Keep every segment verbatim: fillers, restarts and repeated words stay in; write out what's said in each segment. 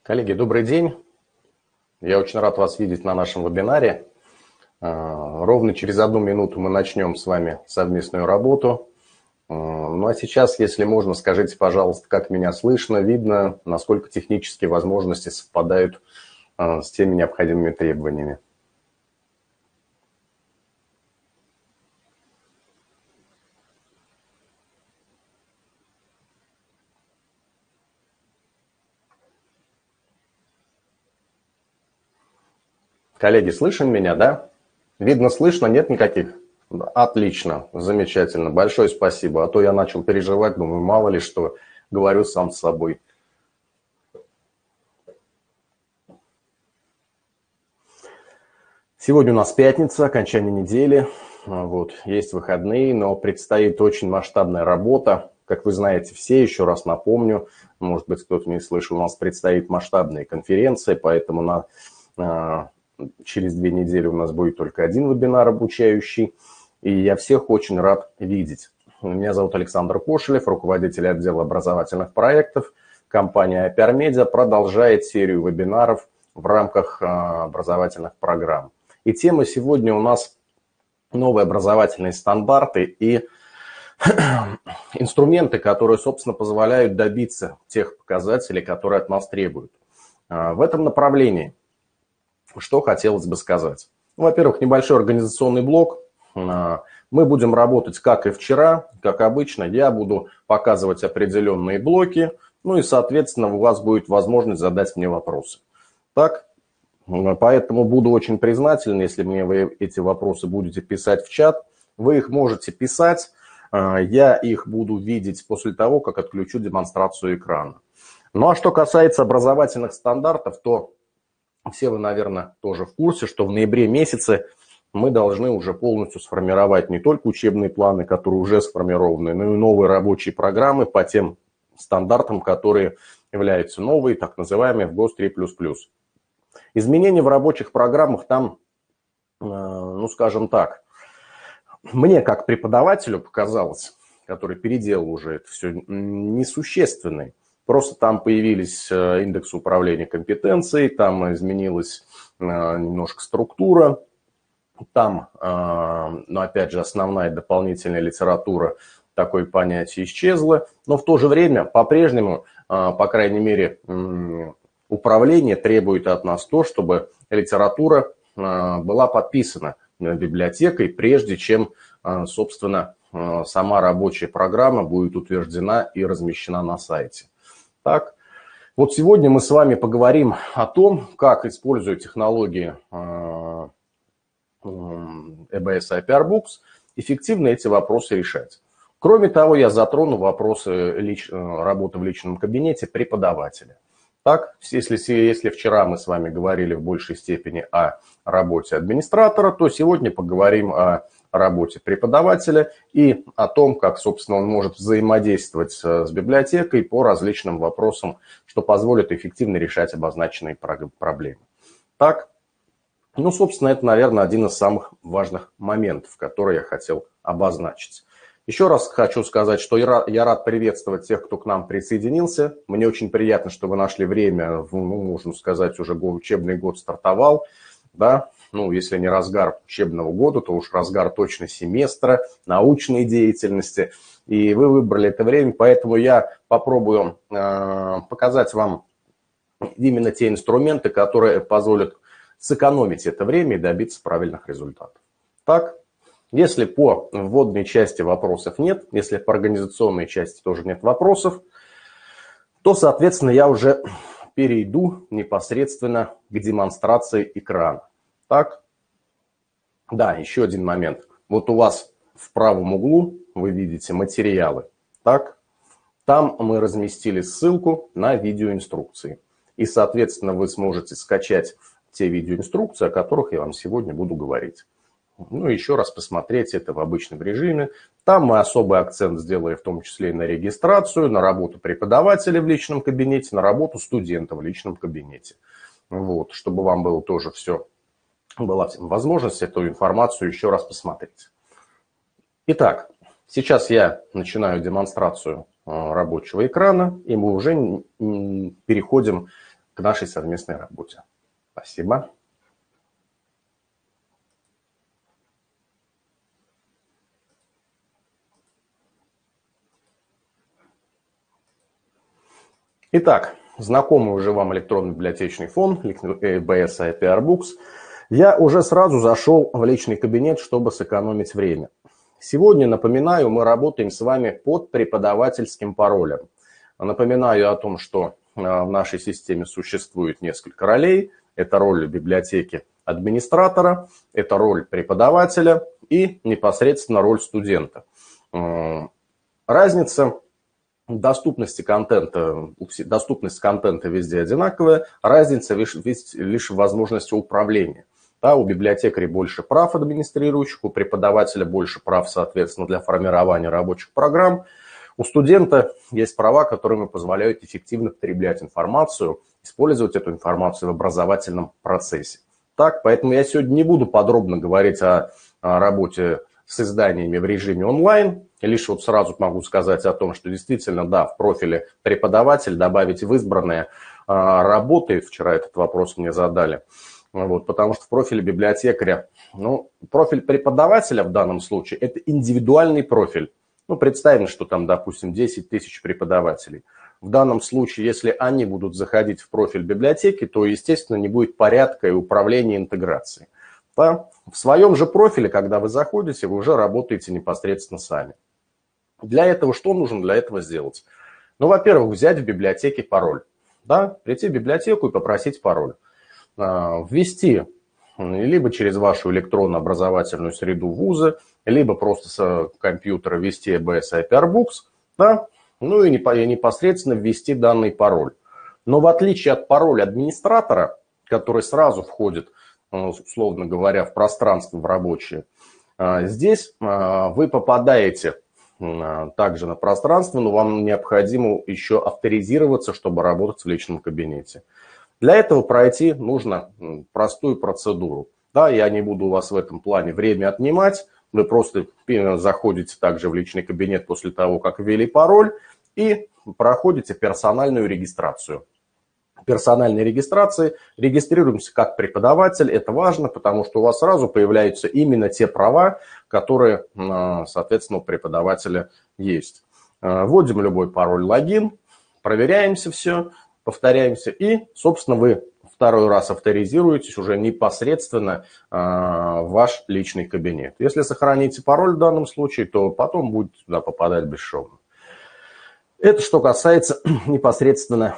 Коллеги, добрый день. Я очень рад вас видеть на нашем вебинаре. Ровно через одну минуту мы начнем с вами совместную работу. Ну а сейчас, если можно, скажите, пожалуйста, как меня слышно, видно, насколько технические возможности совпадают с теми необходимыми требованиями. Коллеги, слышен меня, да? Видно, слышно, нет никаких? Отлично, замечательно, большое спасибо. А то я начал переживать, думаю, мало ли что, говорю сам с собой. Сегодня у нас пятница, окончание недели, вот, есть выходные, но предстоит очень масштабная работа. Как вы знаете все, еще раз напомню, может быть, кто-то не слышал, у нас предстоит масштабная конференция, поэтому на... через две недели у нас будет только один вебинар обучающий, и я всех очень рад видеть. Меня зовут Александр Кошелев, руководитель отдела образовательных проектов. Компания ай пи ар Media продолжает серию вебинаров в рамках образовательных программ. И тема сегодня у нас новые образовательные стандарты и инструменты, которые, собственно, позволяют добиться тех показателей, которые от нас требуют. В этом направлении что хотелось бы сказать? Во-первых, небольшой организационный блок. Мы будем работать, как и вчера, как обычно. Я буду показывать определенные блоки, ну и, соответственно, у вас будет возможность задать мне вопросы. Так? Поэтому буду очень признателен, если мне вы эти вопросы будете писать в чат. Вы их можете писать, я их буду видеть после того, как отключу демонстрацию экрана. Ну а что касается образовательных стандартов, то все вы, наверное, тоже в курсе, что в ноябре месяце мы должны уже полностью сформировать не только учебные планы, которые уже сформированы, но и новые рабочие программы по тем стандартам, которые являются новые, так называемые в ГОС три плюс плюс. Изменения в рабочих программах там, ну скажем так, мне как преподавателю показалось, который переделал уже это все, несущественные. Просто там появились индексы управления компетенцией, там изменилась немножко структура, там, но опять же, основная дополнительная литература, такое понятие исчезло. Но в то же время, по-прежнему, по крайней мере, управление требует от нас то, чтобы литература была подписана библиотекой, прежде чем, собственно, сама рабочая программа будет утверждена и размещена на сайте. Так, вот сегодня мы с вами поговорим о том, как, используя технологии и би эс ай пи ар Books, эффективно эти вопросы решать. Кроме того, я затрону вопросы лич... работы в личном кабинете преподавателя. Так, если, если вчера мы с вами говорили в большей степени о работе администратора, то сегодня поговорим о работе преподавателя и о том, как, собственно, он может взаимодействовать с библиотекой по различным вопросам, что позволит эффективно решать обозначенные проблемы. Так, ну, собственно, это, наверное, один из самых важных моментов, которые я хотел обозначить. Еще раз хочу сказать, что я рад приветствовать тех, кто к нам присоединился. Мне очень приятно, что вы нашли время, ну, можно сказать, уже учебный год стартовал, да. Ну, если не разгар учебного года, то уж разгар точно семестра, научной деятельности. И вы выбрали это время, поэтому я попробую э, показать вам именно те инструменты, которые позволят сэкономить это время и добиться правильных результатов. Так, если по вводной части вопросов нет, если по организационной части тоже нет вопросов, то, соответственно, я уже перейду непосредственно к демонстрации экрана. Так, да, еще один момент. Вот у вас в правом углу вы видите материалы. Так, там мы разместили ссылку на видеоинструкции. И, соответственно, вы сможете скачать те видеоинструкции, о которых я вам сегодня буду говорить. Ну, еще раз посмотреть это в обычном режиме. Там мы особый акцент сделаем в том числе и на регистрацию, на работу преподавателя в личном кабинете, на работу студента в личном кабинете. Вот, чтобы вам было тоже все, была возможность эту информацию еще раз посмотреть. Итак, сейчас я начинаю демонстрацию рабочего экрана, и мы уже переходим к нашей совместной работе. Спасибо. Итак, знакомый уже вам электронный библиотечный фон, би эс ай пи ар-Books. Я уже сразу зашел в личный кабинет, чтобы сэкономить время. Сегодня, напоминаю, мы работаем с вами под преподавательским паролем. Напоминаю о том, что в нашей системе существует несколько ролей. Это роль библиотеки администратора, это роль преподавателя и непосредственно роль студента. Разница доступности контента, доступность контента везде одинаковая, разница лишь, лишь в возможности управления. Да, у библиотекаря больше прав администрирующих, у преподавателя больше прав, соответственно, для формирования рабочих программ. У студента есть права, которые ему позволяют эффективно потреблять информацию, использовать эту информацию в образовательном процессе. Так, поэтому я сегодня не буду подробно говорить о, о работе с изданиями в режиме онлайн. Лишь вот сразу могу сказать о том, что действительно, да, в профиле преподаватель добавить в избранные а, работы, вчера этот вопрос мне задали, вот, потому что в профиле библиотекаря, ну, профиль преподавателя в данном случае это индивидуальный профиль. Ну, представим, что там, допустим, десять тысяч преподавателей. В данном случае, если они будут заходить в профиль библиотеки, то, естественно, не будет порядка и управления интеграцией. Да? В своем же профиле, когда вы заходите, вы уже работаете непосредственно сами. Для этого что нужно для этого сделать? Ну, во-первых, взять в библиотеке пароль. Да? Прийти в библиотеку и попросить пароль. Ввести либо через вашу электронно-образовательную среду вуза, либо просто с компьютера ввести би эс ай пи ар-Books, да? Ну и непосредственно ввести данный пароль. Но в отличие от пароля администратора, который сразу входит, условно говоря, в пространство, в рабочее, здесь вы попадаете также на пространство, но вам необходимо еще авторизироваться, чтобы работать в личном кабинете. Для этого пройти нужно простую процедуру. Да, я не буду у вас в этом плане время отнимать. Вы просто заходите также в личный кабинет после того, как ввели пароль, и проходите персональную регистрацию. Персональной регистрации регистрируемся как преподаватель. Это важно, потому что у вас сразу появляются именно те права, которые, соответственно, у преподавателя есть. Вводим любой пароль, логин, проверяемся все, повторяемся, и, собственно, вы второй раз авторизируетесь уже непосредственно в ваш личный кабинет. Если сохраните пароль в данном случае, то потом будет туда попадать бесшовно. Это что касается непосредственно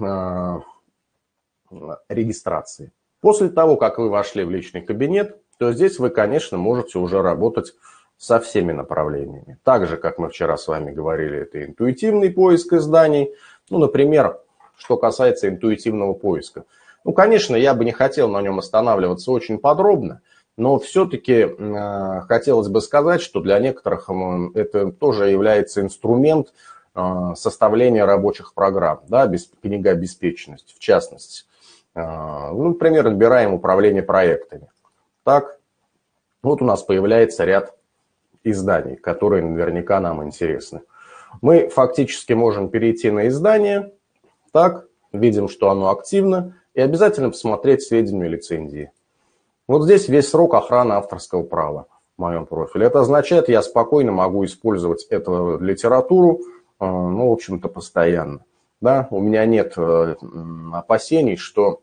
регистрации. После того, как вы вошли в личный кабинет, то здесь вы, конечно, можете уже работать со всеми направлениями. Так же, как мы вчера с вами говорили, это интуитивный поиск изданий. Ну, например, что касается интуитивного поиска. Ну, конечно, я бы не хотел на нем останавливаться очень подробно, но все-таки э, хотелось бы сказать, что для некоторых э, это тоже является инструмент э, составления рабочих программ, да, без, книгообеспеченность в частности. Э, ну, например, отбираем управление проектами. Так, вот у нас появляется ряд изданий, которые наверняка нам интересны. Мы фактически можем перейти на издание. Так, видим, что оно активно, и обязательно посмотреть сведения лицензии. Вот здесь весь срок охраны авторского права в моем профиле. Это означает, я спокойно могу использовать эту литературу, ну, в общем-то, постоянно. Да? У меня нет опасений, что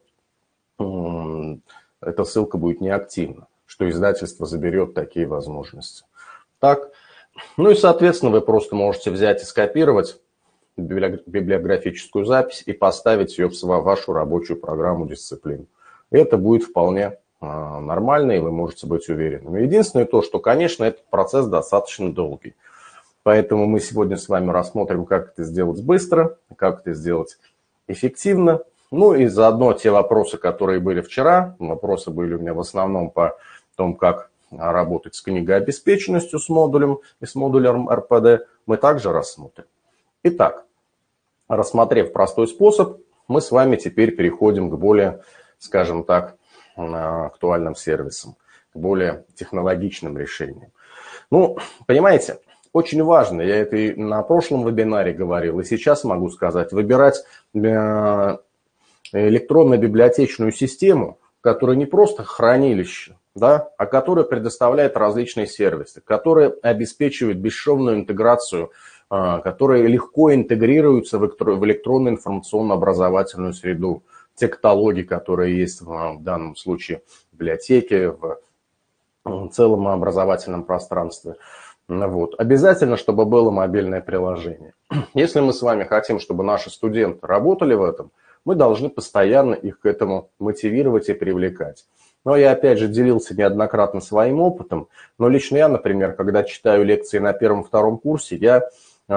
эта ссылка будет неактивна, что издательство заберет такие возможности. Так, ну и, соответственно, вы просто можете взять и скопировать библиографическую запись и поставить ее в вашу рабочую программу дисциплин. Это будет вполне нормально, и вы можете быть уверенными. Единственное то, что, конечно, этот процесс достаточно долгий. Поэтому мы сегодня с вами рассмотрим, как это сделать быстро, как это сделать эффективно. Ну и заодно те вопросы, которые были вчера. Вопросы были у меня в основном по тому, как работать с книгообеспеченностью с модулем и с модулем эр пэ дэ, мы также рассмотрим. Итак, рассмотрев простой способ, мы с вами теперь переходим к более, скажем так, актуальным сервисам, к более технологичным решениям. Ну, понимаете, очень важно, я это и на прошлом вебинаре говорил, и сейчас могу сказать, выбирать электронно-библиотечную систему, которая не просто хранилище, да, а которая предоставляет различные сервисы, которые обеспечивают бесшовную интеграцию, которые легко интегрируются в электронную информационно-образовательную среду. Те каталоги, которые есть в данном случае в библиотеке, в целом образовательном пространстве. Вот. Обязательно, чтобы было мобильное приложение. Если мы с вами хотим, чтобы наши студенты работали в этом, мы должны постоянно их к этому мотивировать и привлекать. Но я, опять же, делился неоднократно своим опытом, но лично я, например, когда читаю лекции на первом-втором курсе, я э,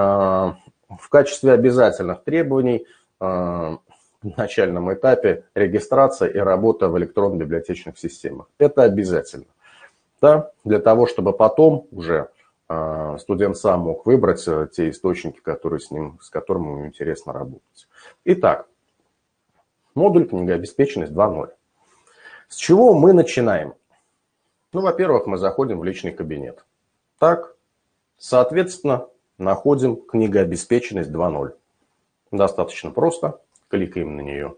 в качестве обязательных требований э, в начальном этапе регистрация и работа в электронно-библиотечных системах. Это обязательно. Да? Для того, чтобы потом уже э, студент сам мог выбрать те источники, которые с ним, с которыми ему интересно работать. Итак, модуль книгообеспеченность два ноль. С чего мы начинаем? Ну, во-первых, мы заходим в личный кабинет. Так, соответственно, находим книгообеспеченность два ноль. Достаточно просто, кликаем на нее.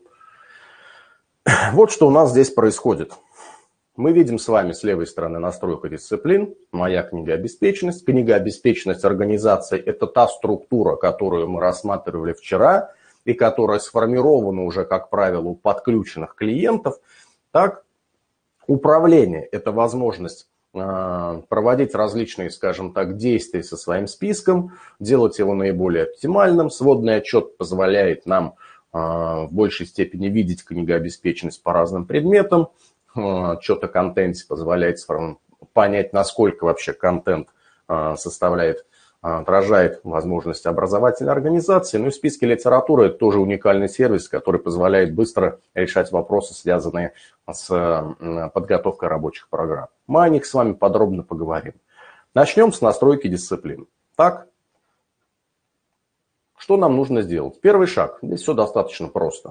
Вот что у нас здесь происходит. Мы видим с вами с левой стороны настройка дисциплин, моя книгообеспеченность. Книгообеспеченность организации – это та структура, которую мы рассматривали вчера и которая сформирована уже, как правило, у подключенных клиентов. Так, управление – это возможность э, проводить различные, скажем так, действия со своим списком, делать его наиболее оптимальным. Сводный отчет позволяет нам э, в большей степени видеть книгообеспеченность по разным предметам. Э, отчет о контенте позволяет понять, насколько вообще контент э, составляет, отражает возможности образовательной организации. Ну и списки литературы – это тоже уникальный сервис, который позволяет быстро решать вопросы, связанные с подготовкой рабочих программ. Мы о них с вами подробно поговорим. Начнем с настройки дисциплин. Так, что нам нужно сделать? Первый шаг. Здесь все достаточно просто.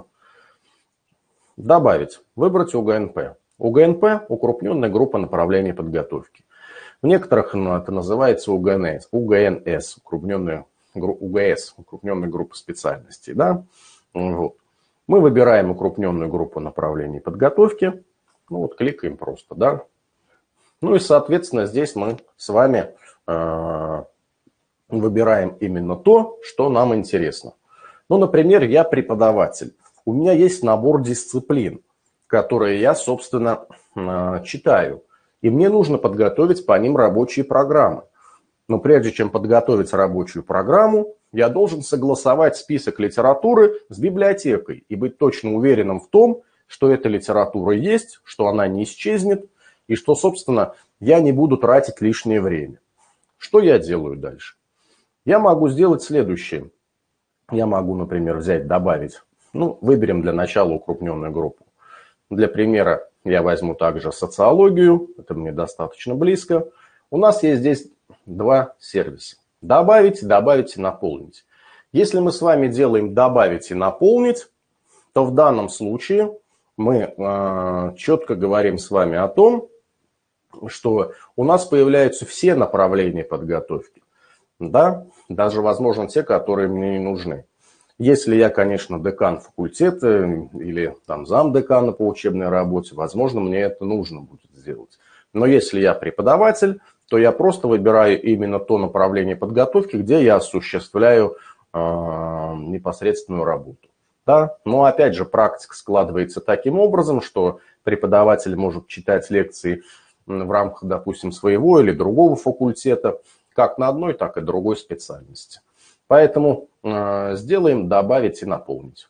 Добавить, выбрать УГНП. УГНП – укрупненная группа направлений подготовки. В некоторых это называется УГНС, УГНС, укрупненная, УГС, укрупненная группа специальностей. Да? Вот. Мы выбираем укрупненную группу направлений подготовки. Ну вот кликаем просто. Да? Ну и, соответственно, здесь мы с вами э, выбираем именно то, что нам интересно. Ну, например, я преподаватель. У меня есть набор дисциплин, которые я, собственно, э, читаю. И мне нужно подготовить по ним рабочие программы. Но прежде чем подготовить рабочую программу, я должен согласовать список литературы с библиотекой и быть точно уверенным в том, что эта литература есть, что она не исчезнет и что, собственно, я не буду тратить лишнее время. Что я делаю дальше? Я могу сделать следующее. Я могу, например, взять, добавить, ну, выберем для начала укрупненную группу. Для примера я возьму также социологию, это мне достаточно близко. У нас есть здесь два сервиса. Добавить, добавить и наполнить. Если мы с вами делаем добавить и наполнить, то в данном случае мы э, четко говорим с вами о том, что у нас появляются все направления подготовки. Да? Даже, возможно, те, которые мне не нужны. Если я, конечно, декан факультета или там замдекана по учебной работе, возможно, мне это нужно будет сделать. Но если я преподаватель, то я просто выбираю именно то направление подготовки, где я осуществляю э, непосредственную работу. Да? Но опять же, практика складывается таким образом, что преподаватель может читать лекции в рамках, допустим, своего или другого факультета, как на одной, так и другой специальности. Поэтому э, сделаем добавить и наполнить.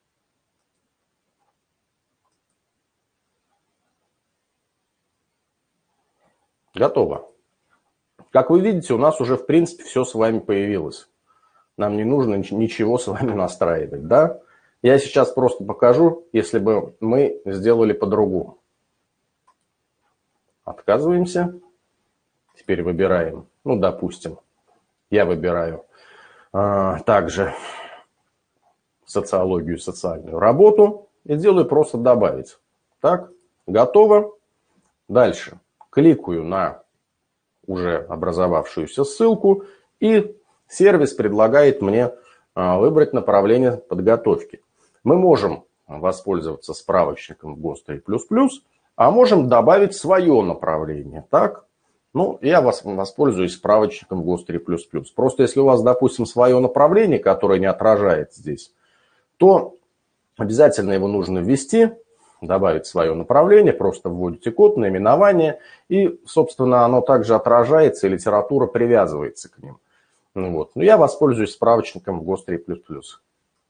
Готово. Как вы видите, у нас уже, в принципе, все с вами появилось. Нам не нужно ничего с вами настраивать. Да? Я сейчас просто покажу, если бы мы сделали по-другому. Отказываемся. Теперь выбираем, ну, допустим, я выбираю а, также социологию, социальную работу и делаю просто добавить. Так, готово. Дальше кликаю на уже образовавшуюся ссылку, и сервис предлагает мне а, выбрать направление подготовки. Мы можем воспользоваться справочником в гос три плюс плюс, а можем добавить свое направление. Так? Ну, я воспользуюсь справочником в гос три плюс плюс. Просто если у вас, допустим, свое направление, которое не отражается здесь, то обязательно его нужно ввести, добавить свое направление, просто вводите код, наименование, и, собственно, оно также отражается, и литература привязывается к ним. Ну, вот. Но я воспользуюсь справочником в гос три плюс плюс.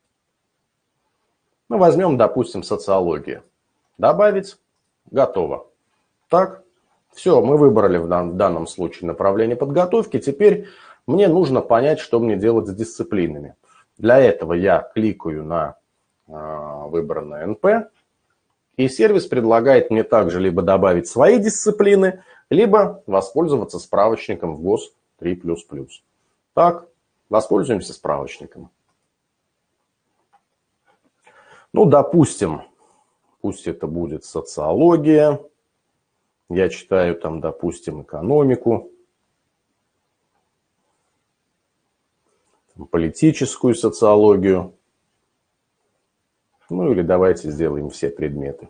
Ну, возьмем, допустим, социология. Добавить. Готово. Так. Все, мы выбрали в данном случае направление подготовки. Теперь мне нужно понять, что мне делать с дисциплинами. Для этого я кликаю на выбранное эн пэ. И сервис предлагает мне также либо добавить свои дисциплины, либо воспользоваться справочником в гос три плюс плюс. Так, воспользуемся справочником. Ну, допустим, пусть это будет социология. Я читаю там, допустим, экономику, политическую социологию. Ну или давайте сделаем все предметы.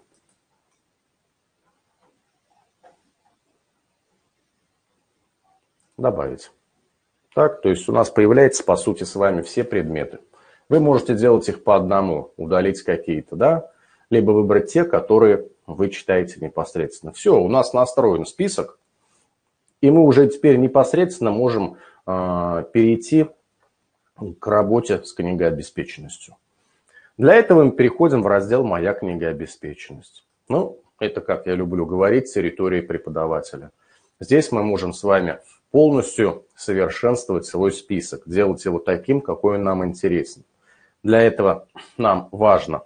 Добавить. Так, то есть у нас появляется, по сути, с вами все предметы. Вы можете делать их по одному, удалить какие-то, да, либо выбрать те, которые вы читаете непосредственно. Все, у нас настроен список, и мы уже теперь непосредственно можем э, перейти к работе с книгообеспеченностью. Для этого мы переходим в раздел «Моя книгообеспеченность». Ну, это, как я люблю говорить, территория преподавателя. Здесь мы можем с вами полностью совершенствовать свой список, делать его таким, какой он нам интересен. Для этого нам важно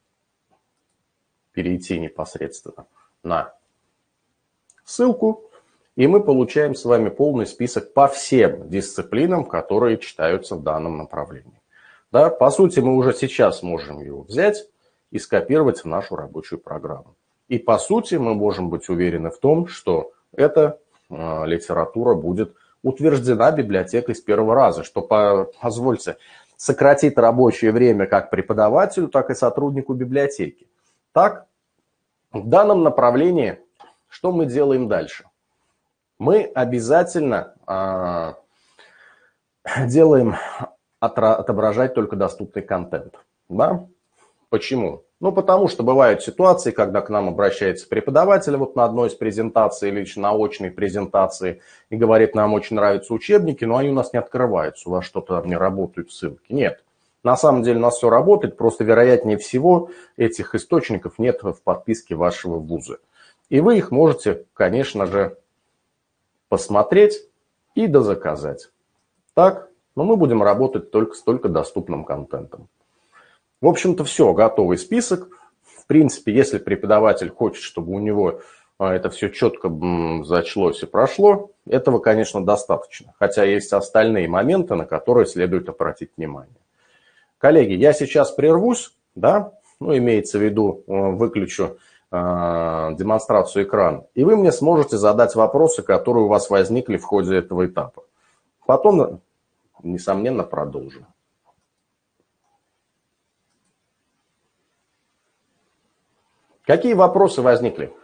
перейти непосредственно на ссылку, и мы получаем с вами полный список по всем дисциплинам, которые читаются в данном направлении. Да, по сути, мы уже сейчас можем его взять и скопировать в нашу рабочую программу. И по сути, мы можем быть уверены в том, что эта э, литература будет утверждена библиотекой с первого раза, что, по, позвольте, сократит рабочее время как преподавателю, так и сотруднику библиотеки. Так, в данном направлении что мы делаем дальше? Мы обязательно э, делаем отображать только доступный контент. Да? Почему? Ну, потому что бывают ситуации, когда к нам обращается преподаватель вот на одной из презентаций или на очной презентации и говорит, нам очень нравятся учебники, но они у нас не открываются, у вас что-то не работают ссылки. Нет. На самом деле у нас все работает, просто вероятнее всего этих источников нет в подписке вашего вуза. И вы их можете, конечно же, посмотреть и дозаказать. Так, но мы будем работать только с только доступным контентом. В общем-то, все, готовый список. В принципе, если преподаватель хочет, чтобы у него это все четко зачлось и прошло, этого, конечно, достаточно. Хотя есть остальные моменты, на которые следует обратить внимание. Коллеги, я сейчас прервусь, да, ну, имеется в виду, выключу э, демонстрацию экрана, и вы мне сможете задать вопросы, которые у вас возникли в ходе этого этапа. Потом, несомненно, продолжим. Какие вопросы возникли?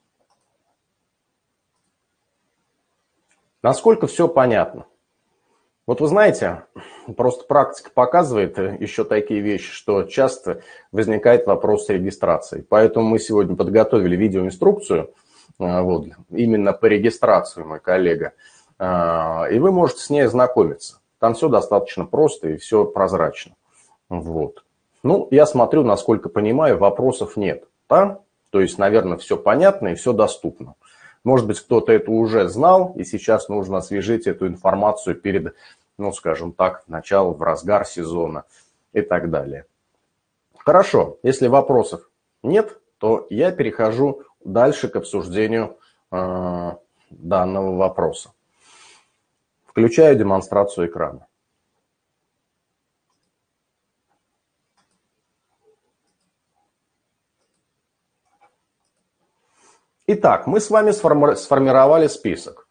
Насколько все понятно? Вот вы знаете, просто практика показывает еще такие вещи, что часто возникает вопрос с регистрацией. Поэтому мы сегодня подготовили видеоинструкцию, вот, именно по регистрации, мой коллега, и вы можете с ней ознакомиться. Там все достаточно просто и все прозрачно. Вот. Ну, я смотрю, насколько понимаю, вопросов нет. Да? То есть, наверное, все понятно и все доступно. Может быть, кто-то это уже знал, и сейчас нужно освежить эту информацию перед, ну, скажем так, началом, в разгар сезона и так далее. Хорошо, если вопросов нет, то я перехожу дальше к обсуждению э, данного вопроса. Включаю демонстрацию экрана. Итак, мы с вами сформировали список.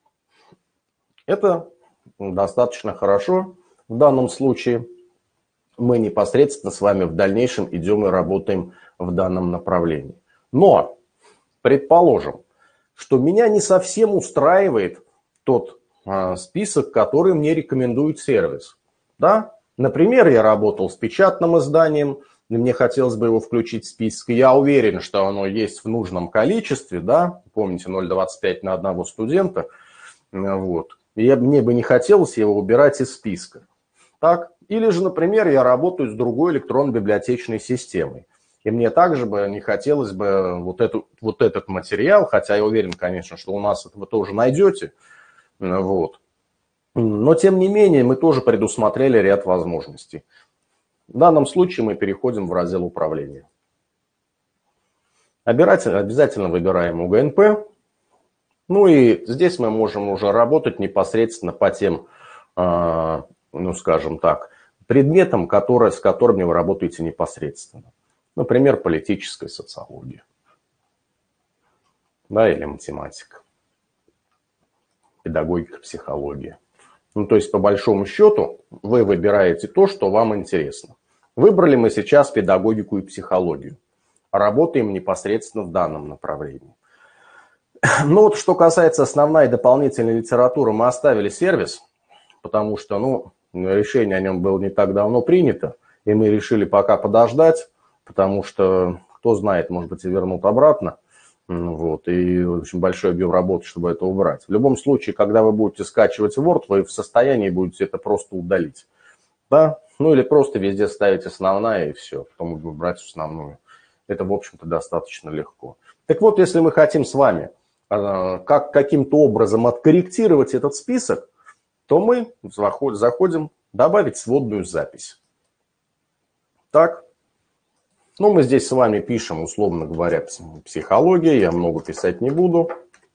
Это достаточно хорошо в данном случае. мы непосредственно с вами в дальнейшем идем и работаем в данном направлении. Но предположим, что меня не совсем устраивает тот а, список, который мне рекомендует сервис. Да? Например, я работал с печатным изданием, и мне хотелось бы его включить в список. И я уверен, что оно есть в нужном количестве. Да? Помните, ноль целых двадцать пять на одного студента. Вот. И я, мне бы не хотелось его убирать из списка. Так? Или же, например, я работаю с другой электронно-библиотечной системой. И мне также бы не хотелось бы вот, эту, вот этот материал, хотя я уверен, конечно, что у нас это вы тоже найдете. Вот. Но, тем не менее, мы тоже предусмотрели ряд возможностей. В данном случае мы переходим в раздел управления. Обязательно выбираем У Г Н П. Ну и здесь мы можем уже работать непосредственно по тем, ну скажем так, предметам, которые, с которыми вы работаете непосредственно. Например, политическая социология, да, или математика, педагогика, психология. Ну, то есть, по большому счету, вы выбираете то, что вам интересно. Выбрали мы сейчас педагогику и психологию. Работаем непосредственно в данном направлении. Ну, вот что касается основной и дополнительной литературы, мы оставили сервис, потому что, ну, решение о нем было не так давно принято, и мы решили пока подождать, потому что, кто знает, может быть, и вернут обратно. Вот, и очень большой объем работы, чтобы это убрать. В любом случае, когда вы будете скачивать Word, вы в состоянии будете это просто удалить. Да? Ну или просто везде ставить основная и все, потом выбрать основную. Это, в общем-то, достаточно легко. Так вот, если мы хотим с вами как, каким-то образом откорректировать этот список, то мы заходим «Добавить сводную запись». Так. Ну, мы здесь с вами пишем, условно говоря, психология, я много писать не буду.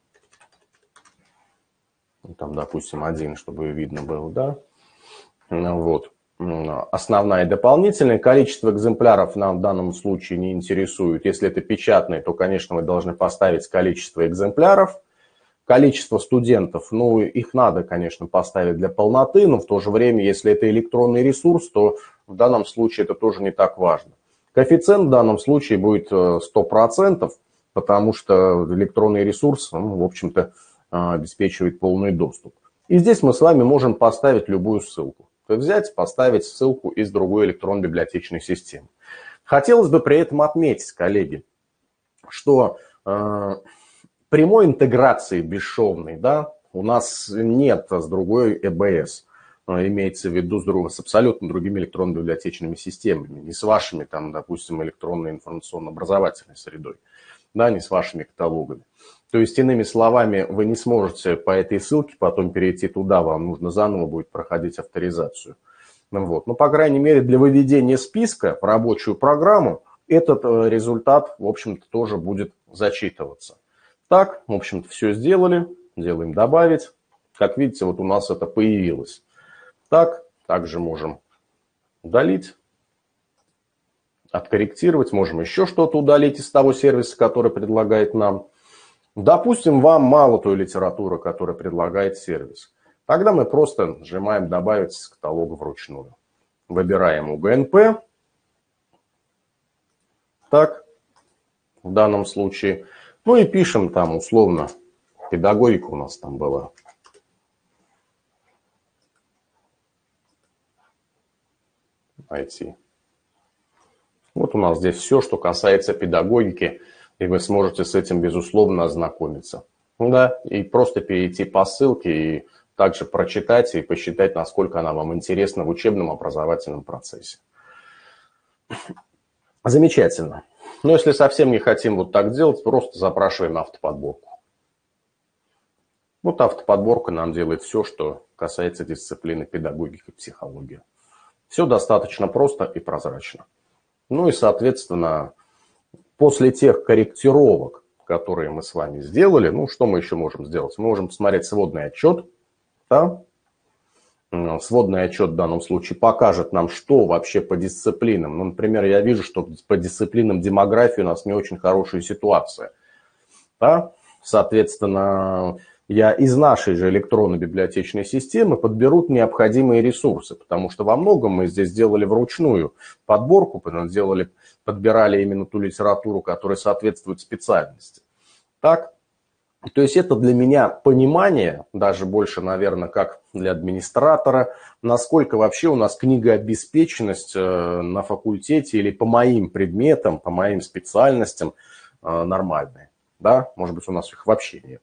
Там, допустим, один, чтобы видно было, да. Вот. Основная и дополнительная. Количество экземпляров нам в данном случае не интересует. Если это печатный, то, конечно, вы должны поставить количество экземпляров. Количество студентов, ну, их надо, конечно, поставить для полноты, но в то же время, если это электронный ресурс, то в данном случае это тоже не так важно. Коэффициент в данном случае будет сто процентов, потому что электронный ресурс, ну, в общем-то, обеспечивает полный доступ. И здесь мы с вами можем поставить любую ссылку. То есть взять, поставить ссылку из другой электронной библиотечной системы. Хотелось бы при этом отметить, коллеги, что э, прямой интеграции бесшовной, да, у нас нет с другой Э Бэ Эс. Имеется в виду с, друг, с абсолютно другими электронно-библиотечными системами, не с вашими, там, допустим, электронной информационно-образовательной средой, да, не с вашими каталогами. То есть, иными словами, вы не сможете по этой ссылке потом перейти туда, вам нужно заново будет проходить авторизацию. Вот. Но, по крайней мере, для выведения списка в рабочую программу этот результат, в общем-то, тоже будет зачитываться. Так, в общем-то, все сделали, делаем «Добавить». Как видите, вот у нас это появилось. Так, также можем удалить, откорректировать, можем еще что-то удалить из того сервиса, который предлагает нам. Допустим, вам мало той литературы, которую предлагает сервис. Тогда мы просто нажимаем «Добавить из каталога вручную». Выбираем У Г Н П. Так, в данном случае. Ну и пишем там условно, педагогика у нас там была. Найти. Вот у нас здесь все, что касается педагогики, и вы сможете с этим, безусловно, ознакомиться. Да, и просто перейти по ссылке и также прочитать и посчитать, насколько она вам интересна в учебном образовательном процессе. Замечательно. Но если совсем не хотим вот так делать, просто запрашиваем автоподборку. Вот автоподборка нам делает все, что касается дисциплины педагогика и психология. Все достаточно просто и прозрачно. Ну и, соответственно, после тех корректировок, которые мы с вами сделали, ну, что мы еще можем сделать? Мы можем посмотреть сводный отчет. Да? Сводный отчет в данном случае покажет нам, что вообще по дисциплинам. Ну, например, я вижу, что по дисциплинам демографии у нас не очень хорошая ситуация. Да? Соответственно, я из нашей же электронно-библиотечной системы подберут необходимые ресурсы, потому что во многом мы здесь делали вручную подборку, делали, подбирали именно ту литературу, которая соответствует специальности. Так? То есть это для меня понимание, даже больше, наверное, как для администратора, насколько вообще у нас книгообеспеченность на факультете или по моим предметам, по моим специальностям нормальная. Да? Может быть, у нас их вообще нет.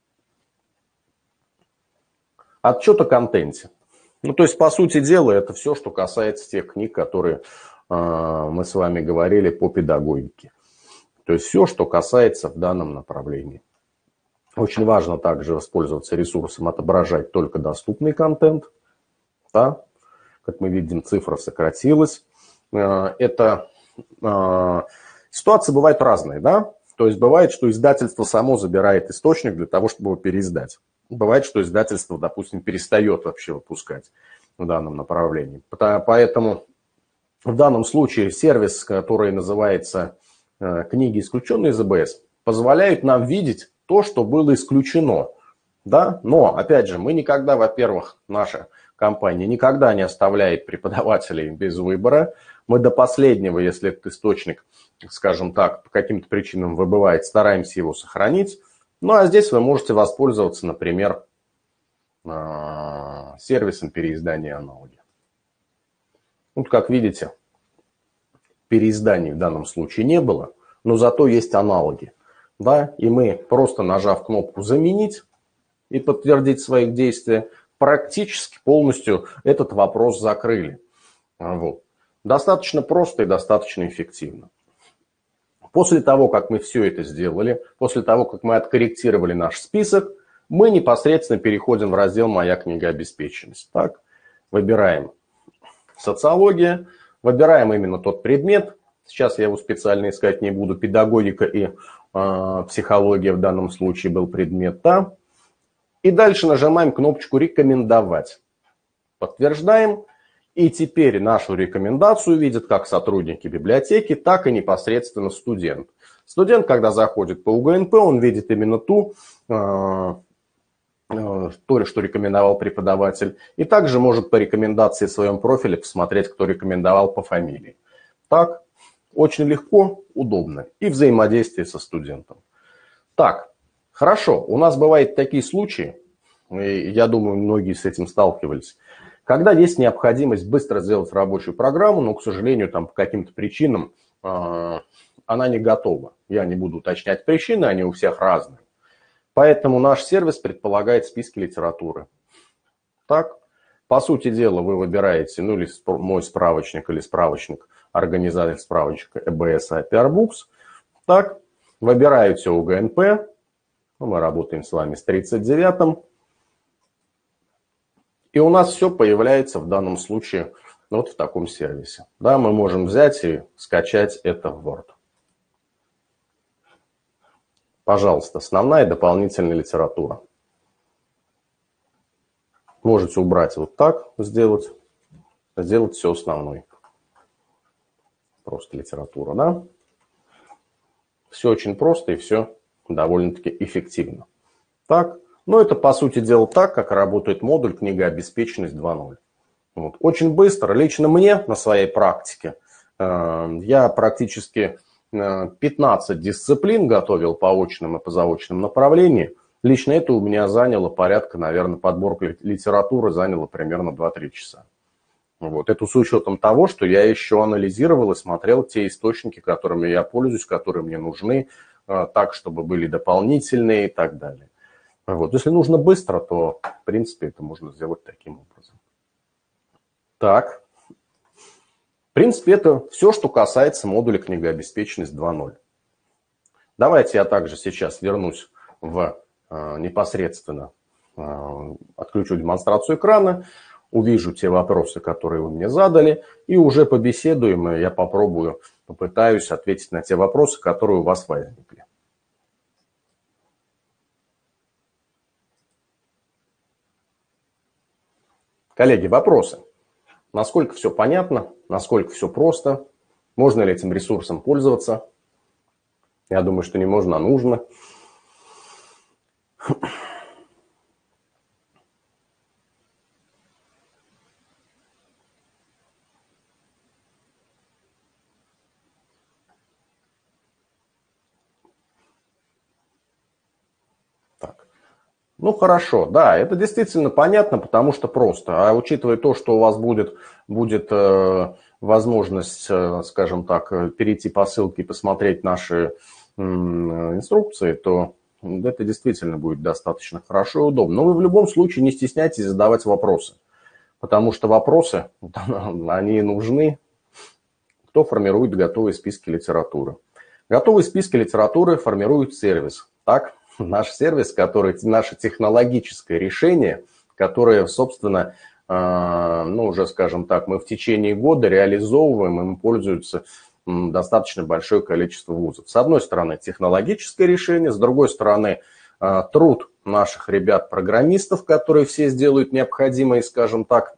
Отчет о контенте. Ну, то есть, по сути дела, это все, что касается тех книг, которые мы с вами говорили по педагогике. То есть все, что касается в данном направлении. Очень важно также воспользоваться ресурсом отображать только доступный контент. Да? Как мы видим, цифра сократилась. Это ситуации бывают разные. Да? То есть бывает, что издательство само забирает источник для того, чтобы его переиздать. Бывает, что издательство, допустим, перестает вообще выпускать в данном направлении. Поэтому в данном случае сервис, который называется «Книги, исключенные из и бэ эс», позволяет нам видеть то, что было исключено. Да? Но, опять же, мы никогда, во-первых, наша компания никогда не оставляет преподавателей без выбора. Мы до последнего, если этот источник, скажем так, по каким-то причинам выбывает, стараемся его сохранить. Ну, а здесь вы можете воспользоваться, например, сервисом переиздания аналоги. Вот, как видите, переизданий в данном случае не было, но зато есть аналоги. Да, и мы, просто нажав кнопку «Заменить» и подтвердить свои действия, практически полностью этот вопрос закрыли. Вот. Достаточно просто и достаточно эффективно. После того, как мы все это сделали, после того, как мы откорректировали наш список, мы непосредственно переходим в раздел «Моя книгообеспеченность». Так, выбираем «Социология», выбираем именно тот предмет. Сейчас я его специально искать не буду. Педагогика и э, психология в данном случае был предмет. Да? И дальше нажимаем кнопочку «Рекомендовать». Подтверждаем. И теперь нашу рекомендацию видят как сотрудники библиотеки, так и непосредственно студент. Студент, когда заходит по у гэ эн пэ, он видит именно ту, э, э, то, что рекомендовал преподаватель. И также может по рекомендации в своем профиле посмотреть, кто рекомендовал по фамилии. Так. Очень легко, удобно и взаимодействие со студентом. Так, хорошо, у нас бывают такие случаи, и я думаю, многие с этим сталкивались, когда есть необходимость быстро сделать рабочую программу, но, к сожалению, там по каким-то причинам э, она не готова. Я не буду уточнять причины, они у всех разные. Поэтому наш сервис предполагает списки литературы. Так, по сути дела, вы выбираете, ну или мой справочник, или справочник, организатор справочника и бэ эс ай пи ар Books. Так, выбираете у гэ эн пэ. Мы работаем с вами с тридцать девятым. И у нас все появляется в данном случае вот в таком сервисе. Да, мы можем взять и скачать это в Word. Пожалуйста, основная и дополнительная литература. Можете убрать вот так, сделать, сделать все основной. Просто литература, да? Все очень просто и все довольно-таки эффективно. Так, ну это по сути дела так, как работает модуль книгообеспеченность два ноль. Вот. Очень быстро, лично мне на своей практике, э, я практически э, пятнадцать дисциплин готовил по очным и по заочным направлениям. Лично это у меня заняло порядка, наверное, подборка литературы заняло примерно два-три часа. Вот. Это с учетом того, что я еще анализировал и смотрел те источники, которыми я пользуюсь, которые мне нужны, так, чтобы были дополнительные и так далее. Вот. Если нужно быстро, то, в принципе, это можно сделать таким образом. Так. В принципе, это все, что касается модуля книгообеспеченность два ноль. Давайте я также сейчас вернусь в э, непосредственно, э, отключу демонстрацию экрана, увижу те вопросы, которые вы мне задали, и уже побеседуем, и я попробую, попытаюсь ответить на те вопросы, которые у вас возникли. Коллеги, вопросы. Насколько все понятно, насколько все просто, можно ли этим ресурсом пользоваться? Я думаю, что не можно, а нужно. Ну, хорошо, да, это действительно понятно, потому что просто. А учитывая то, что у вас будет, будет э, возможность, э, скажем так, перейти по ссылке и посмотреть наши э, инструкции, то это действительно будет достаточно хорошо и удобно. Но вы в любом случае не стесняйтесь задавать вопросы, потому что вопросы, они нужны. Кто формирует готовые списки литературы? Готовые списки литературы формирует сервис, так? Наш сервис, который, наше технологическое решение, которое, собственно, ну, уже, скажем так, мы в течение года реализовываем, им пользуются достаточно большое количество вузов. С одной стороны, технологическое решение, с другой стороны, труд наших ребят-программистов, которые все сделают необходимые, скажем так,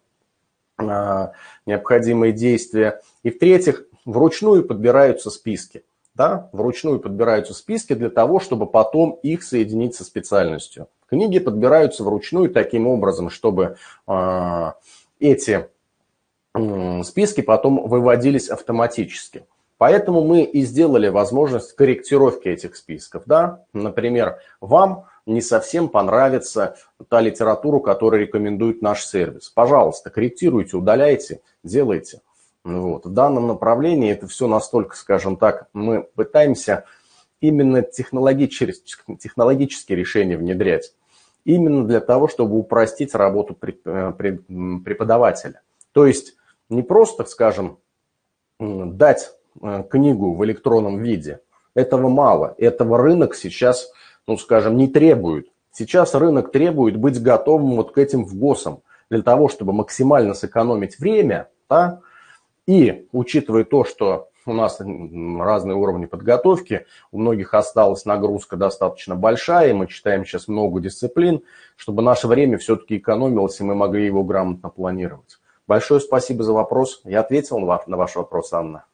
необходимые действия. И в-третьих, вручную подбираются списки. Да, вручную подбираются списки для того, чтобы потом их соединить со специальностью. Книги подбираются вручную таким образом, чтобы э, эти э, списки потом выводились автоматически. Поэтому мы и сделали возможность корректировки этих списков. Да? Например, вам не совсем понравится та литература, которую рекомендует наш сервис. Пожалуйста, корректируйте, удаляйте, делайте. Вот. В данном направлении это все настолько, скажем так, мы пытаемся именно технологические, технологические решения внедрять. Именно для того, чтобы упростить работу преподавателя. То есть не просто, скажем, дать книгу в электронном виде. Этого мало. Этого рынок сейчас, ну скажем, не требует. Сейчас рынок требует быть готовым вот к этим вгосам. Для того, чтобы максимально сэкономить время, да, и учитывая то, что у нас разные уровни подготовки, у многих осталась нагрузка достаточно большая, и мы читаем сейчас много дисциплин, чтобы наше время все-таки экономилось, и мы могли его грамотно планировать. Большое спасибо за вопрос. Я ответил на ваш вопрос, Анна.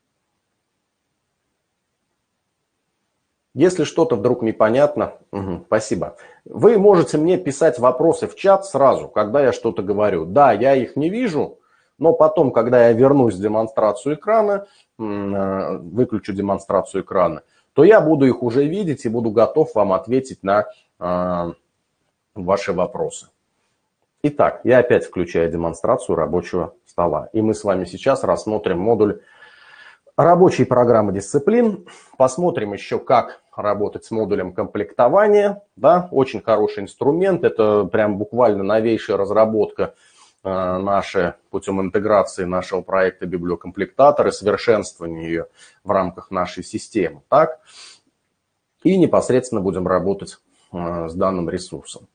Если что-то вдруг непонятно, угу, спасибо. Вы можете мне писать вопросы в чат сразу, когда я что-то говорю. Да, я их не вижу. Но потом, когда я вернусь в демонстрацию экрана, выключу демонстрацию экрана, то я буду их уже видеть и буду готов вам ответить на э, ваши вопросы. Итак, я опять включаю демонстрацию рабочего стола. И мы с вами сейчас рассмотрим модуль рабочей программы дисциплин. Посмотрим еще, как работать с модулем комплектования. Да, очень хороший инструмент. Это прям буквально новейшая разработка наши, путем интеграции нашего проекта библиокомплектатор и совершенствования ее в рамках нашей системы. Так? И непосредственно будем работать с данным ресурсом.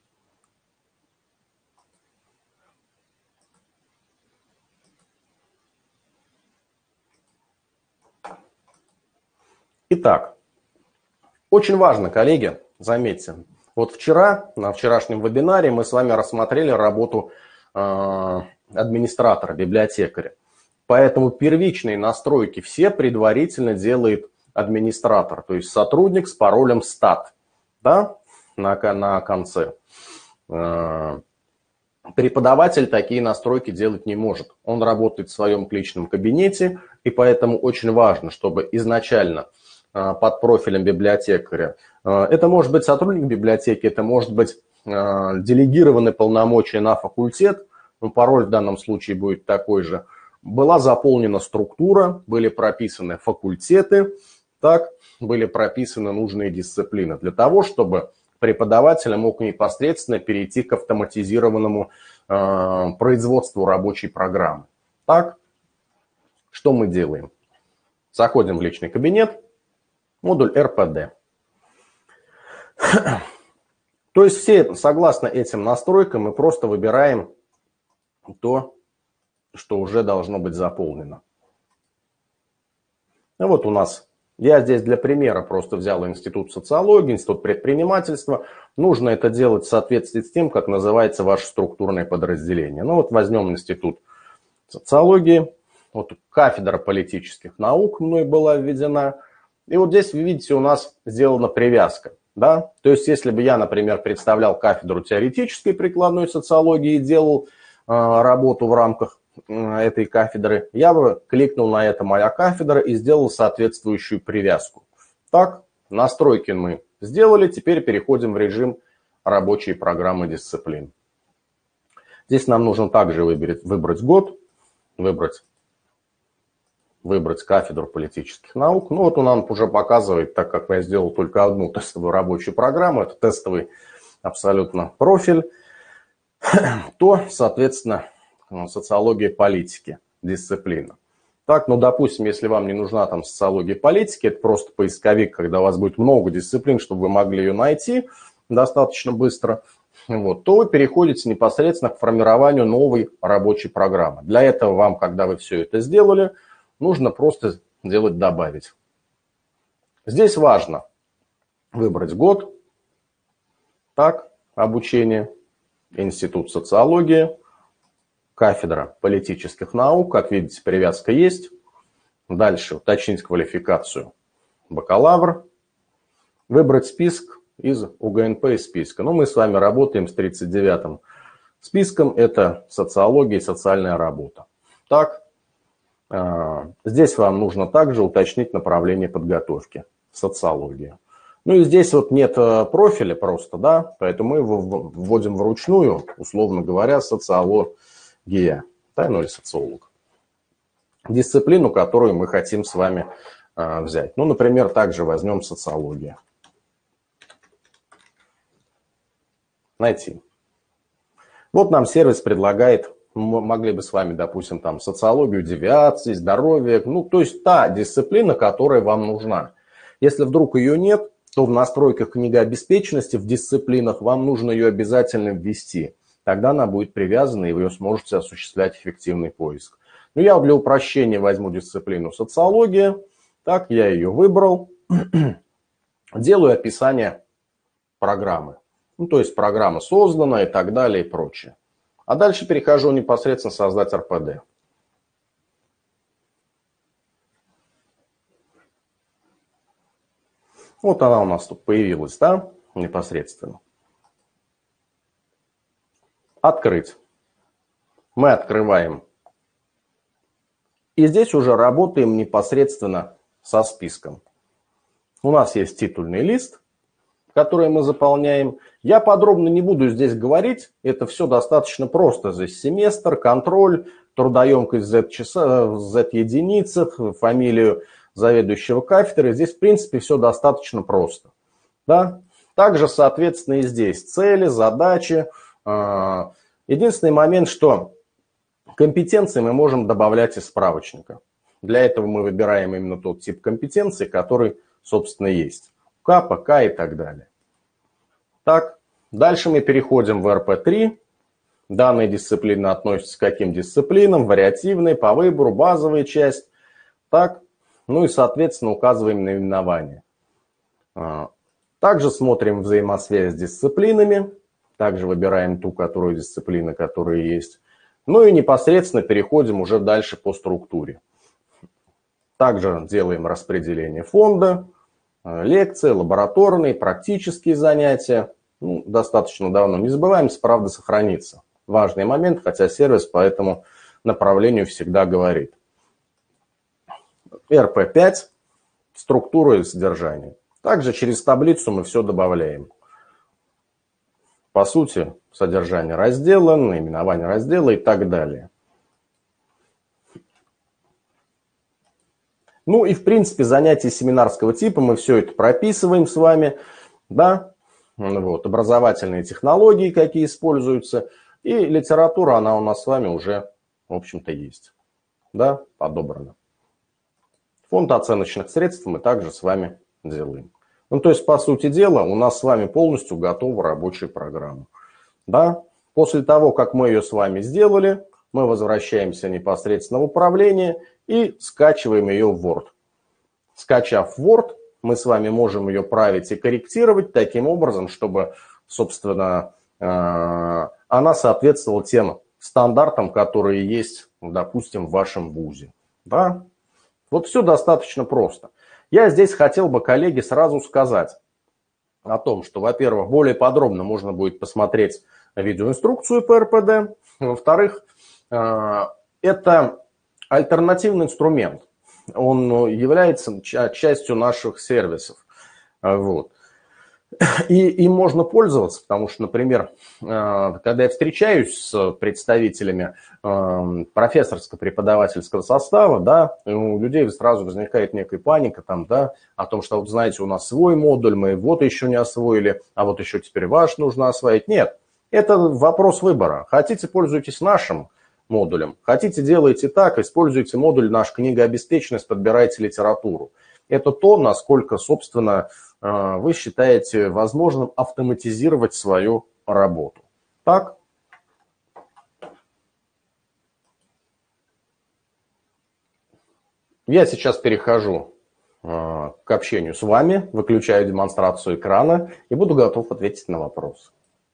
Итак, очень важно, коллеги, заметьте, вот вчера, на вчерашнем вебинаре мы с вами рассмотрели работу администратора, библиотекаря. Поэтому первичные настройки все предварительно делает администратор, то есть сотрудник с паролем стат, да, на, на конце. Преподаватель такие настройки делать не может. Он работает в своем личном кабинете, и поэтому очень важно, чтобы изначально под профилем библиотекаря, это может быть сотрудник библиотеки, это может быть делегированы полномочия на факультет, ну, пароль в данном случае будет такой же, была заполнена структура, были прописаны факультеты, так, были прописаны нужные дисциплины для того, чтобы преподаватель мог непосредственно перейти к автоматизированному э, производству рабочей программы. Так, что мы делаем? Заходим в личный кабинет, модуль эр пэ дэ. То есть все, согласно этим настройкам, мы просто выбираем то, что уже должно быть заполнено. И вот у нас, я здесь для примера просто взял институт социологии, институт предпринимательства. Нужно это делать в соответствии с тем, как называется ваше структурное подразделение. Ну вот возьмем институт социологии, вот кафедра политических наук мной была введена. И вот здесь, вы видите, у нас сделана привязка. Да? То есть, если бы я, например, представлял кафедру теоретической прикладной социологии и делал э, работу в рамках э, этой кафедры, я бы кликнул на «Это моя кафедра» и сделал соответствующую привязку. Так, настройки мы сделали, теперь переходим в режим рабочие программы дисциплин. Здесь нам нужно также выбрать, выбрать год, выбрать, выбрать кафедру политических наук. Ну вот он нам уже показывает, так как я сделал только одну тестовую рабочую программу, это тестовый абсолютно профиль, то, соответственно, социология политики, дисциплина. Так, ну, допустим, если вам не нужна там социология политики, это просто поисковик, когда у вас будет много дисциплин, чтобы вы могли ее найти достаточно быстро, вот, то вы переходите непосредственно к формированию новой рабочей программы. Для этого вам, когда вы все это сделали, нужно просто делать «добавить». Здесь важно выбрать год, так, обучение, институт социологии, кафедра политических наук, как видите, привязка есть. Дальше уточнить квалификацию бакалавр, выбрать список из УГНП и списка. Ну, мы с вами работаем с тридцать девятым списком, это социология и социальная работа. Так, здесь вам нужно также уточнить направление подготовки, социология. Ну и здесь вот нет профиля просто, да, поэтому мы его вводим вручную, условно говоря, социология, да, ну или социолог. Дисциплину, которую мы хотим с вами а, взять. Ну, например, также возьмем социологию. Найти. Вот нам сервис предлагает, мы могли бы с вами, допустим, там социологию девиаций, здоровье, ну, то есть та дисциплина, которая вам нужна. Если вдруг ее нет, то в настройках книгообеспеченности в дисциплинах вам нужно ее обязательно ввести. Тогда она будет привязана, и вы сможете осуществлять эффективный поиск. Но я для упрощения возьму дисциплину социология. Так, я ее выбрал. Делаю описание программы. Ну, то есть программа создана и так далее и прочее. А дальше перехожу непосредственно создать эр пэ дэ. Вот она у нас тут появилась, да, непосредственно. Открыть. Мы открываем. И здесь уже работаем непосредственно со списком. У нас есть титульный лист, который мы заполняем. Я подробно не буду здесь говорить, это все достаточно просто. Здесь семестр, контроль, трудоемкость Z-часа, Z-единицы, фамилию заведующего кафедры. Здесь, в принципе, все достаточно просто. Да? Также, соответственно, и здесь цели, задачи. Единственный момент, что компетенции мы можем добавлять из справочника. Для этого мы выбираем именно тот тип компетенции, который, собственно, есть. К, ПК и так далее. Так, дальше мы переходим в эр пэ три. Данная дисциплина относится к каким дисциплинам? Вариативные, по выбору, базовая часть. Так, ну и, соответственно, указываем наименование. Также смотрим взаимосвязь с дисциплинами. Также выбираем ту, которую дисциплина, которая есть. Ну и непосредственно переходим уже дальше по структуре. Также делаем распределение фонда, лекции, лабораторные, практические занятия. Ну, достаточно давно. Не забываем, правда, сохраниться. Важный момент, хотя сервис по этому направлению всегда говорит. эр пэ пять, структура и содержание. Также через таблицу мы все добавляем. По сути, содержание раздела, наименование раздела и так далее. Ну и в принципе занятия семинарского типа мы все это прописываем с вами. Да? Вот, образовательные технологии, какие используются. И литература, она у нас с вами уже, в общем-то, есть. Да, подобрана. Фонд оценочных средств мы также с вами делаем. Ну, то есть, по сути дела, у нас с вами полностью готова рабочая программа. Да? После того, как мы ее с вами сделали, мы возвращаемся непосредственно в управление и скачиваем ее в Word. Скачав в Word, мы с вами можем ее править и корректировать таким образом, чтобы, собственно, она соответствовала тем стандартам, которые есть, допустим, в вашем вузе. Да? Вот все достаточно просто. Я здесь хотел бы, коллеги, сразу сказать о том, что, во-первых, более подробно можно будет посмотреть видеоинструкцию по эр пэ дэ. Во-вторых, это альтернативный инструмент. Он является частью наших сервисов. Вот. И им можно пользоваться, потому что, например, когда я встречаюсь с представителями профессорско-преподавательского состава, да, у людей сразу возникает некая паника там, да, о том, что, вот знаете, у нас свой модуль, мы вот еще не освоили, а вот еще теперь ваш нужно освоить. Нет, это вопрос выбора. Хотите, пользуйтесь нашим модулем, хотите, делайте так, используйте модуль «Наша книгообеспеченность», подбирайте литературу. Это то, насколько, собственно, вы считаете возможным автоматизировать свою работу. Так? Я сейчас перехожу к общению с вами, выключаю демонстрацию экрана и буду готов ответить на вопросы.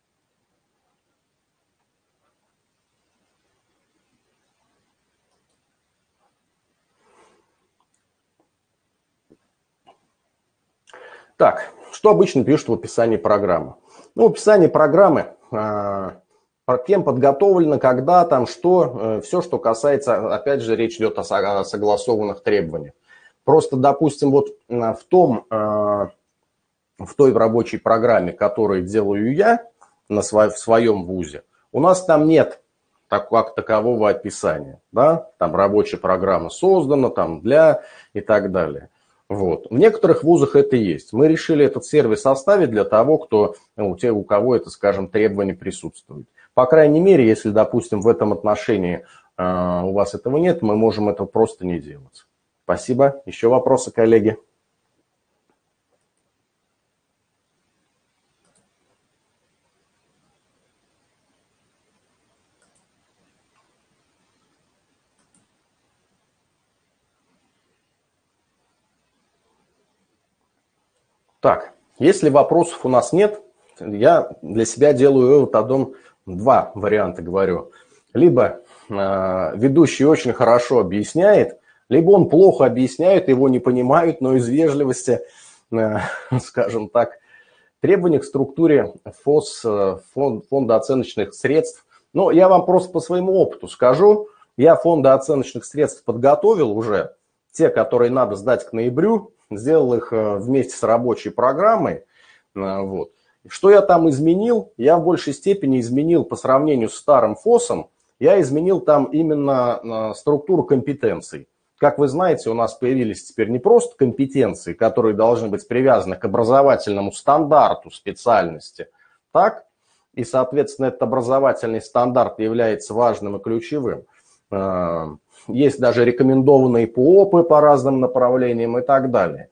Так, что обычно пишут в описании программы? Ну, в описании программы э, кем подготовлено, когда, там, что, э, все, что касается, опять же, речь идет о, о согласованных требованиях. Просто, допустим, вот в том, э, в той рабочей программе, которую делаю я на свой, в своем вузе, у нас там нет так, как такового описания, да, там рабочая программа создана, там для и так далее. Вот. В некоторых вузах это есть. Мы решили этот сервис оставить для того, кто, ну, те, у кого это, скажем, требование присутствует. По крайней мере, если, допустим, в этом отношении э, у вас этого нет, мы можем это просто не делать. Спасибо. Еще вопросы, коллеги? Так, если вопросов у нас нет, я для себя делаю вот одном, два варианта говорю. Либо э, ведущий очень хорошо объясняет, либо он плохо объясняет, его не понимают, но из вежливости, э, скажем так, требования к структуре ФОС, фонд, фонда оценочных средств. Но я вам просто по своему опыту скажу, я фонды оценочных средств подготовил уже, те, которые надо сдать к ноябрю, сделал их вместе с рабочей программой. Вот. Что я там изменил? Я в большей степени изменил по сравнению с старым ФОСом, я изменил там именно структуру компетенций. Как вы знаете, у нас появились теперь не просто компетенции, которые должны быть привязаны к образовательному стандарту специальности, так? И, соответственно, этот образовательный стандарт является важным и ключевым. Есть даже рекомендованные ПОПы по разным направлениям и так далее.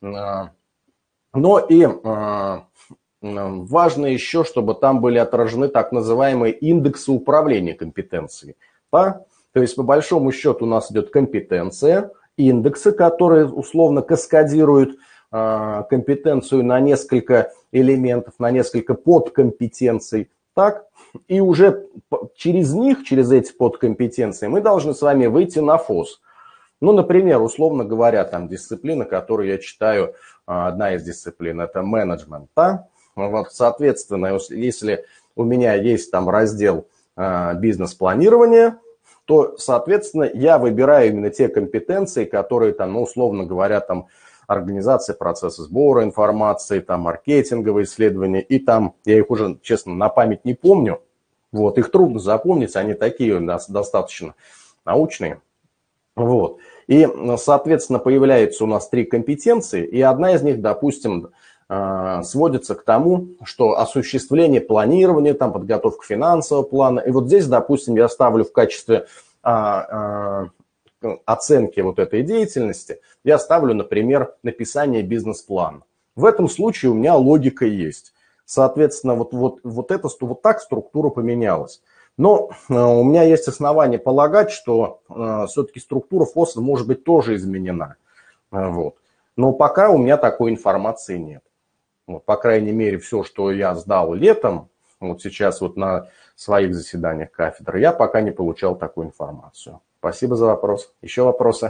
Но и важно еще, чтобы там были отражены так называемые индексы управления компетенцией. Да? То есть, по большому счету, у нас идет компетенция, индексы, которые условно каскадируют компетенцию на несколько элементов, на несколько подкомпетенций. Так? И уже через них, через эти подкомпетенции, мы должны с вами выйти на ФОС. Ну, например, условно говоря, там дисциплина, которую я читаю, одна из дисциплин, это менеджмент. Да? Вот, соответственно, если у меня есть там раздел бизнес-планирования, то, соответственно, я выбираю именно те компетенции, которые там, ну, условно говоря, там, организация процесса сбора информации, там, маркетинговые исследования, и там, я их уже, честно, на память не помню, вот, их трудно запомнить, они такие достаточно научные, вот, и, соответственно, появляется у нас три компетенции, и одна из них, допустим, сводится к тому, что осуществление планирования, там, подготовка финансового плана, и вот здесь, допустим, я ставлю в качестве оценки вот этой деятельности, я ставлю, например, написание бизнес-плана. В этом случае у меня логика есть. Соответственно, вот, вот, вот, это, вот так структура поменялась. Но у меня есть основания полагать, что все-таки структура ФОСа может быть тоже изменена. Вот. Но пока у меня такой информации нет. Вот, по крайней мере, все, что я сдал летом, вот сейчас вот на своих заседаниях кафедры, я пока не получал такую информацию. Спасибо за вопрос. Еще вопросы?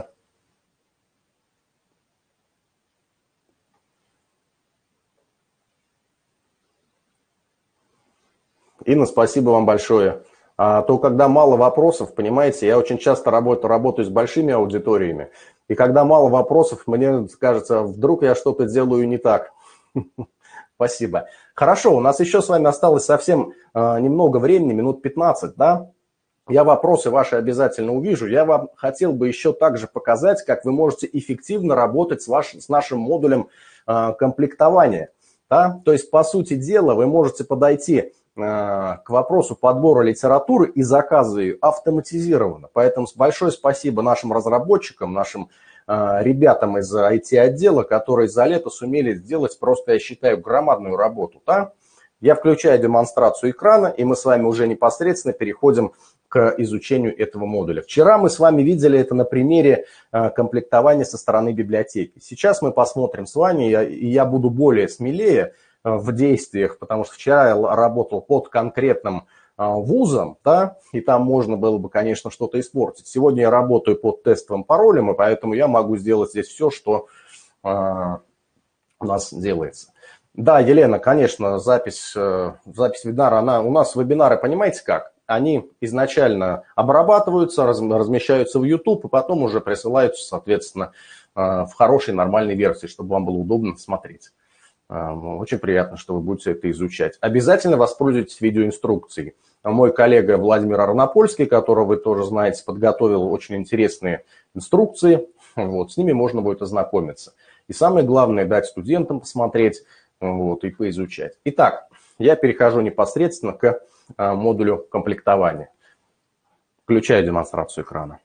Инна, спасибо вам большое. А то, когда мало вопросов, понимаете, я очень часто работаю, работаю с большими аудиториями, и когда мало вопросов, мне кажется, вдруг я что-то делаю не так. Спасибо. Хорошо, у нас еще с вами осталось совсем э, немного времени, минут пятнадцать, да? Я вопросы ваши обязательно увижу. Я вам хотел бы еще также показать, как вы можете эффективно работать с, ваш, с нашим модулем э, комплектования. Да? То есть, по сути дела, вы можете подойти э, к вопросу подбора литературы и заказа ее автоматизированно. Поэтому большое спасибо нашим разработчикам, нашим э, ребятам из ай ти-отдела, которые за лето сумели сделать просто, я считаю, громадную работу. Да? Я включаю демонстрацию экрана, и мы с вами уже непосредственно переходим к изучению этого модуля. Вчера мы с вами видели это на примере комплектования со стороны библиотеки. Сейчас мы посмотрим с вами, и я буду более смелее в действиях, потому что вчера я работал под конкретным вузом, да, и там можно было бы, конечно, что-то испортить. Сегодня я работаю под тестовым паролем, и поэтому я могу сделать здесь все, что у нас делается. Да, Елена, конечно, запись, запись вебинара, она, у нас вебинары, понимаете как? Они изначально обрабатываются, размещаются в YouTube, и потом уже присылаются, соответственно, в хорошей, нормальной версии, чтобы вам было удобно смотреть. Очень приятно, что вы будете это изучать. Обязательно воспользуйтесь видеоинструкцией. Мой коллега Владимир Арнопольский, которого вы тоже знаете, подготовил очень интересные инструкции. Вот, с ними можно будет ознакомиться. И самое главное, дать студентам посмотреть, вот, и поизучать. Итак, я перехожу непосредственно к модулю комплектования. Включаю демонстрацию экрана.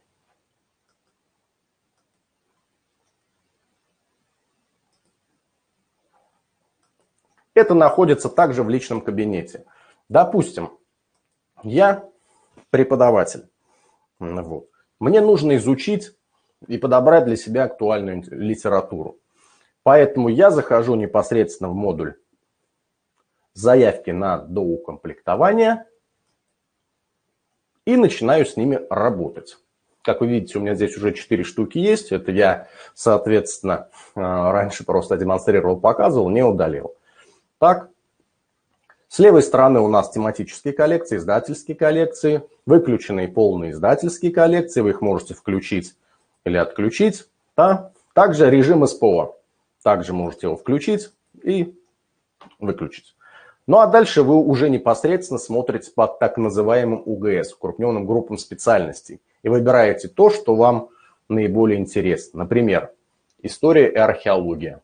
Это находится также в личном кабинете. Допустим, я преподаватель. Вот. Мне нужно изучить и подобрать для себя актуальную литературу. Поэтому я захожу непосредственно в модуль заявки на доукомплектование и начинаю с ними работать. Как вы видите, у меня здесь уже четыре штуки есть. Это я, соответственно, раньше просто демонстрировал, показывал, не удалил. Так, с левой стороны у нас тематические коллекции, издательские коллекции, выключенные полные издательские коллекции. Вы их можете включить или отключить. Да? Также режим эс пэ о. Также можете его включить и выключить. Ну а дальше вы уже непосредственно смотрите по так называемым у гэ эс, укрупненным группам специальностей, и выбираете то, что вам наиболее интересно. Например, история и археология.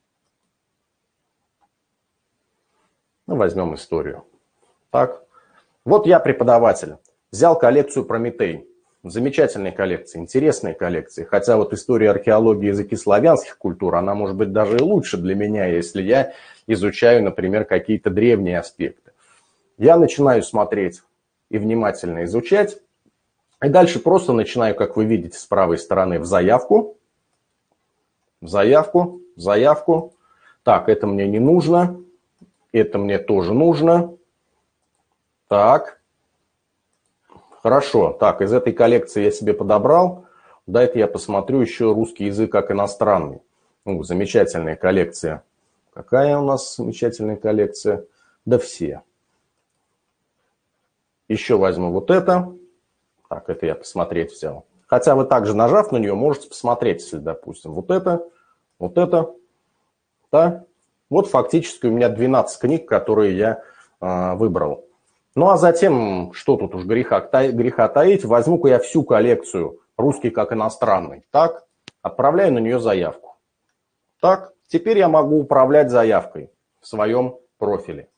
Ну, возьмем историю. Так, вот я преподаватель. Взял коллекцию «Прометей». Замечательные коллекции, интересные коллекции. Хотя вот история археологии, языки славянских культур, она может быть даже и лучше для меня, если я изучаю, например, какие-то древние аспекты. Я начинаю смотреть и внимательно изучать. И дальше просто начинаю, как вы видите, с правой стороны в заявку. В заявку, в заявку. Так, это мне не нужно. Это мне тоже нужно. Так. Хорошо. Так, из этой коллекции я себе подобрал. Дай-ка я посмотрю еще русский язык как иностранный. Ну, замечательная коллекция. Какая у нас замечательная коллекция? Да все. Еще возьму вот это. Так, это я посмотреть взял. Хотя вы также, нажав на нее, можете посмотреть, если, допустим, вот это, вот это. Да? Вот фактически у меня двенадцать книг, которые я э, выбрал. Ну а затем, что тут уж греха, греха таить, возьму-ка я всю коллекцию «Русский как иностранный». Так, отправляю на нее заявку. Так, теперь я могу управлять заявкой в своем профиле.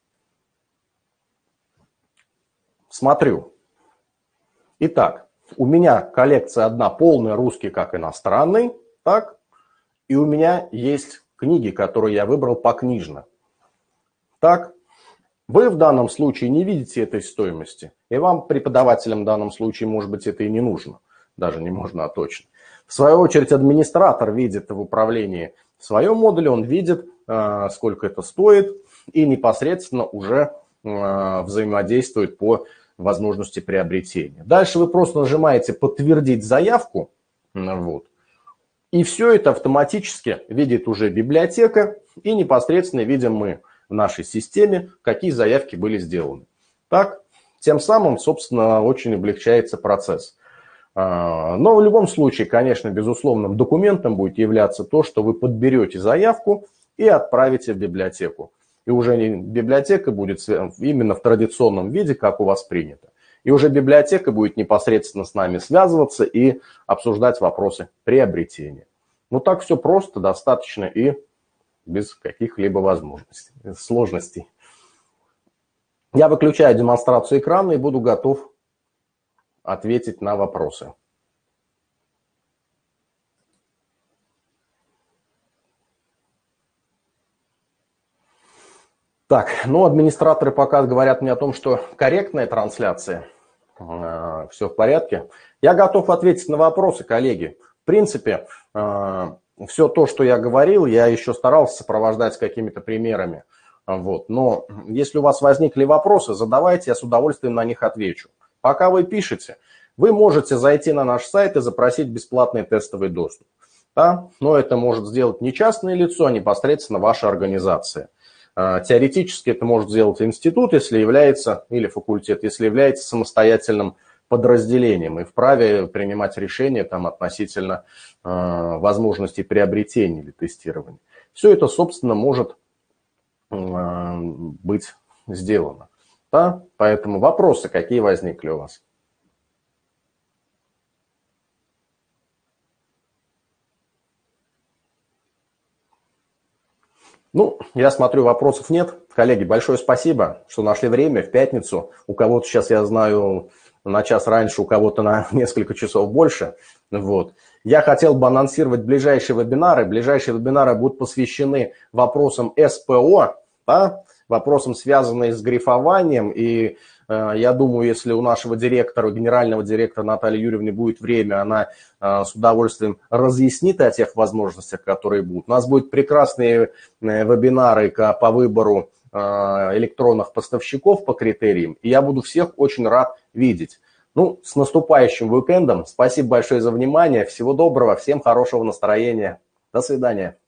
Смотрю. Итак, у меня коллекция одна полная «Русский как иностранный». Так, и у меня есть книги, которые я выбрал покнижно. Так. Вы в данном случае не видите этой стоимости, и вам, преподавателям, в данном случае, может быть, это и не нужно. Даже не можно, а точно. В свою очередь, администратор видит в управлении в своем модуле, он видит, сколько это стоит, и непосредственно уже взаимодействует по возможности приобретения. Дальше вы просто нажимаете «Подтвердить заявку», вот, и все это автоматически видит уже библиотека, и непосредственно видим мы в нашей системе, какие заявки были сделаны. Так, тем самым, собственно, очень облегчается процесс. Но в любом случае, конечно, безусловным документом будет являться то, что вы подберете заявку и отправите в библиотеку. И уже библиотека будет именно в традиционном виде, как у вас принято. И уже библиотека будет непосредственно с нами связываться и обсуждать вопросы приобретения. Ну так все просто, достаточно и без каких-либо возможностей, сложностей. Я выключаю демонстрацию экрана и буду готов ответить на вопросы. Так, ну администраторы пока говорят мне о том, что корректная трансляция, э, все в порядке. Я готов ответить на вопросы, коллеги. В принципе, э, все то, что я говорил, я еще старался сопровождать какими-то примерами. Вот. Но если у вас возникли вопросы, задавайте, я с удовольствием на них отвечу. Пока вы пишете, вы можете зайти на наш сайт и запросить бесплатный тестовый доступ. Да? Но это может сделать не частное лицо, а непосредственно ваша организация. Теоретически это может сделать институт, если является, или факультет, если является самостоятельным подразделением и вправе принимать решения там, относительно э, возможностей приобретения или тестирования. Все это, собственно, может э, быть сделано. Да? Поэтому вопросы какие возникли у вас? Ну, я смотрю, вопросов нет. Коллеги, большое спасибо, что нашли время в пятницу. У кого-то сейчас, я знаю, на час раньше, у кого-то на несколько часов больше. Вот. Я хотел бы анонсировать ближайшие вебинары. Ближайшие вебинары будут посвящены вопросам эс пэ о, да? Вопросам, связанным с грифованием. И э, я думаю, если у нашего директора, генерального директора Натальи Юрьевны будет время, она э, с удовольствием разъяснит о тех возможностях, которые будут. У нас будут прекрасные э, вебинары по выбору э, электронных поставщиков по критериям. И я буду всех очень рад видеть. Ну, с наступающим уикендом. Спасибо большое за внимание. Всего доброго, всем хорошего настроения. До свидания.